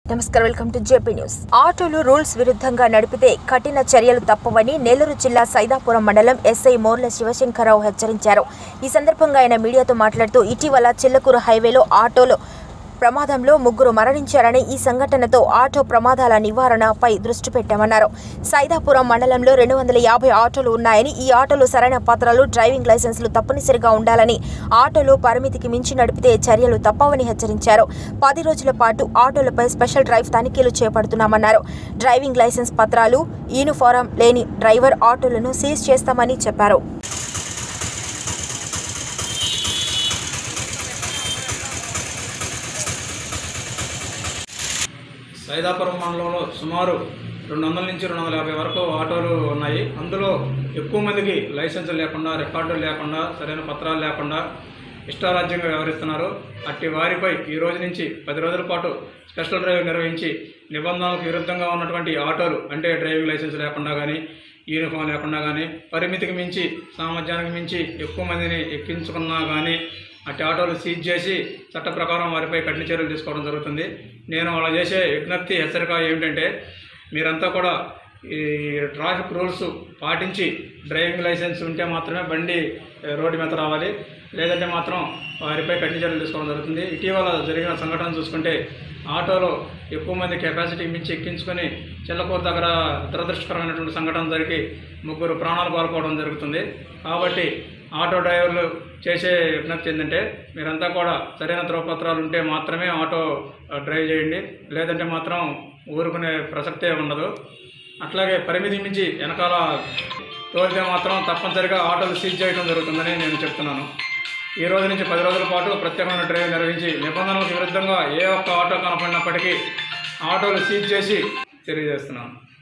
నమస్కారం, welcome to JP news. ఆటోలు rules విరుద్ధంగా నడిపితే కఠిన చర్యలు తప్పవని నెల్లూరు జిల్లా సైదాపురం మండలం ఎస్ఐ మోర్ల శివశంకరరావు హెచ్చరించారు. ఈ సందర్భంగా ఆయన మీడియాతో మాట్లాడుతూ ఇటీవల చిల్లకూరు హైవేలో ఆటోలో ప్రమాదంలో 3 మరణించారని, ఈ సంఘటనతో ఆటో ప్రమాదాల నివారణపై దృష్టి పెట్టామన్నారు. సైదాపురం మండలంలో 250 ఆటోలు ఉన్నాయని, ఈ ఆటోలు సరైన పత్రాలు, డ్రైవింగ్ లైసెన్సులు తప్పనిసరిగా ఉండాలని, ఆటోలు పరిమితికి మించి నడిపితే చర్యలు తప్పవని హెచ్చరించారు. 10 రోజుల పాటు ఆటోలపై స్పెషల్ డ్రైవ్ తనిఖీలు చేపడుతున్నామన్నారు. డ్రైవింగ్ లైసెన్స్ పత్రాలు, యూనిఫారం లేని డ్రైవర్ ఆటోలను సీజ్ చేస్తామని చెప్పారు. సైదాపురం మండలంలో సుమారు 200 నుంచి 250 వరకు ఆటోలు ఉన్నాయి. అందులో ఎక్కువ మందికి లైసెన్సులు లేకుండా, రికార్డులు లేకుండా, సరైన పత్రాలు లేకుండా ఇష్టారాజ్యంగా వ్యవహరిస్తున్నారు. అట్టి వారిపై ఈ రోజు నుంచి 10 రోజుల పాటు స్పెషల్ డ్రైవ్ నిర్వహించి నిబంధనలకు విరుద్ధంగా ఉన్నటువంటి ఆటోలు, అంటే డ్రైవింగ్ లైసెన్స్ లేకుండా కానీ, యూనిఫామ్ లేకుండా కానీ, పరిమితికి మించి, సామర్థ్యానికి మించి ఎక్కువ మందిని ఎక్కించుకున్నా కానీ అట్టి ఆటోలు సీజ్ చేసి చట్ట ప్రకారం వారిపై కఠిన చర్యలు తీసుకోవడం జరుగుతుంది. నేను అలా చేసే విజ్ఞప్తి, హెచ్చరిక ఏమిటంటే, మీరంతా కూడా ఈ ట్రాఫిక్ రూల్స్ పాటించి డ్రైవింగ్ లైసెన్స్ ఉంటే మాత్రమే బండి రోడ్డు మీద రావాలి, లేదంటే మాత్రం వారిపై కఠిన చర్యలు తీసుకోవడం జరుగుతుంది. ఇటీవల జరిగిన సంఘటన చూసుకుంటే ఆటోలో ఎక్కువ మంది కెపాసిటీ మించి ఎక్కించుకొని చిల్లకూరు దగ్గర దురదృష్టకరమైనటువంటి సంఘటన జరిగి 3 ప్రాణాలు కోల్పోవడం జరుగుతుంది. కాబట్టి ఆటో డ్రైవర్లు చేసే విజ్ఞప్తి ఏంటంటే, మీరంతా కూడా సరైన ధ్రువపత్రాలు ఉంటే మాత్రమే ఆటో డ్రైవ్ చేయండి, లేదంటే మాత్రం ఊరుకునే ప్రసక్తే ఉండదు. అట్లాగే పరిమితి మించి వెనకాల తోలితే మాత్రం తప్పనిసరిగా ఆటోలు సీజ్ చేయడం జరుగుతుందని నేను చెప్తున్నాను. ఈ రోజు నుంచి 10 రోజుల పాటు ప్రత్యేకమైన డ్రైవ్ నిర్వహించి నిబంధనలకు విరుద్ధంగా ఏ ఒక్క ఆటో కనపడినప్పటికీ ఆటోలు సీజ్ చేసి తెలియజేస్తున్నాను.